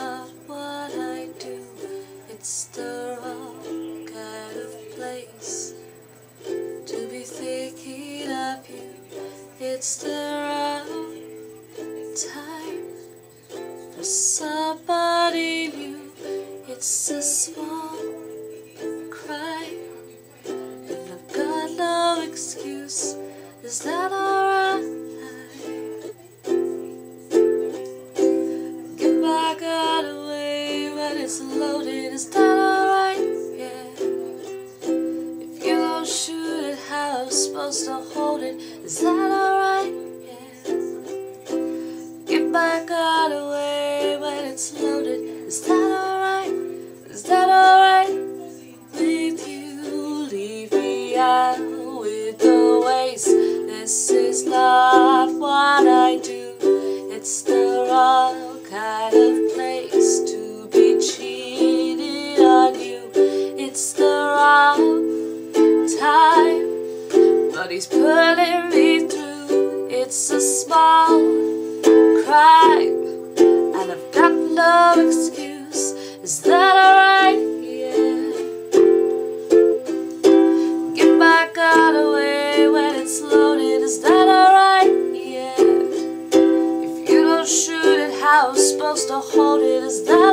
not what I do. It's the wrong kind of place to be thinking of you. It's the wrong time for somebody new. It's a small crime, and I've got no excuse. Is that alright? Give my gun away when it's loaded. Is that alright? Yeah. If you don't shoot it, how I'm supposed to hold it? Is that alright? Yeah. Give my gun away when it's loaded. Is that alright? Is that alright with you? Leave me out with the waste. This is not what I do. It's the wrong kind of place to be cheating on you. It's the wrong time, but he's pulling me through. It's a small crime, and I've got no excuse. Is that alright? Yeah. Give my gun away when it's loaded. Is that alright? Yeah. If you don't shoot it, how I'm supposed to hold it? Is that